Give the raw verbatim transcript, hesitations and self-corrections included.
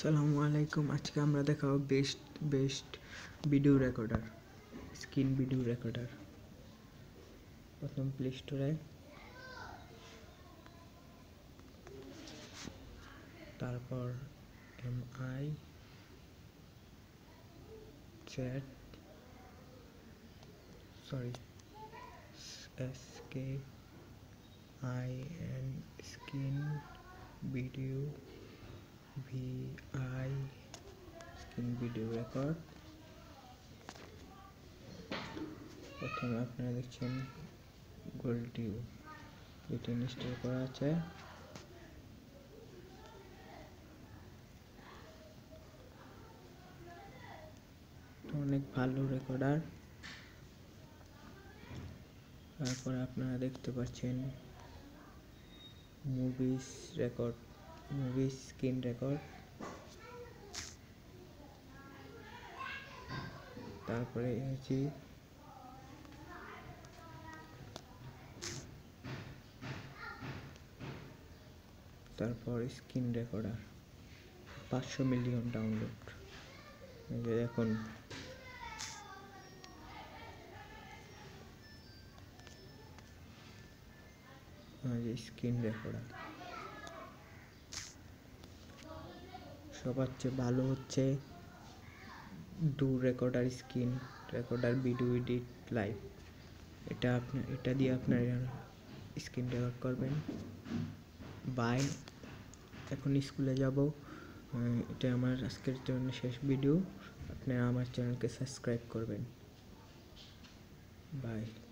আসসালামু আলাইকুম। আজকে আমরা দেখাবো best best video recorder, screen video recorder. প্রথম প্লে স্টোরে, তারপর M I chat sorry S K I N screen video V I screen video record. প্রথমে আপনারা দেখছেন গোল্ডিও, এটি ইনস্টল করা আছে। অনেক ভালো রেকর্ডার। তারপর আপনারা দেখতে পাচ্ছেন movies record, movies screen record. তারপরে এসেছি তারপর স্ক্রিন রেকর্ডার, পাঁচশো মিলিয়ন ডাউনলোড। এই যে দেখুন, স্ক্রিন রেকর্ডার সবার চেয়ে ভালো হচ্ছে do recorder, screen recorder video edit live. এটা আপনার এটা দিয়ে আপনার স্ক্রিন রেকর্ড করবেন। বাই, এখন স্কুলে যাব। এটা আমার আজকের জন্য শেষ ভিডিও। আপনারা আমার চ্যানেলকে সাবস্ক্রাইব করবেন। বাই।